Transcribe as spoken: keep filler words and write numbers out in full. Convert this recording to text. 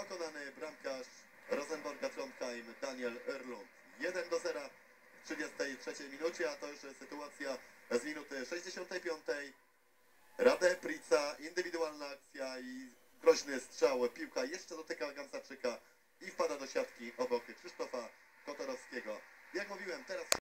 niepokonany bramkarz Rosenborga Trondheim Daniel Erlund. jeden do zera w trzydziestej trzeciej minucie, a to już sytuacja z minuty sześćdziesiątej piątej. Rade Prica, indywidualna akcja i groźny strzał. Piłka jeszcze dotyka Gansarczyka i wpada do siatki obok Krzysztofa Kotorowskiego. Jak mówiłem, teraz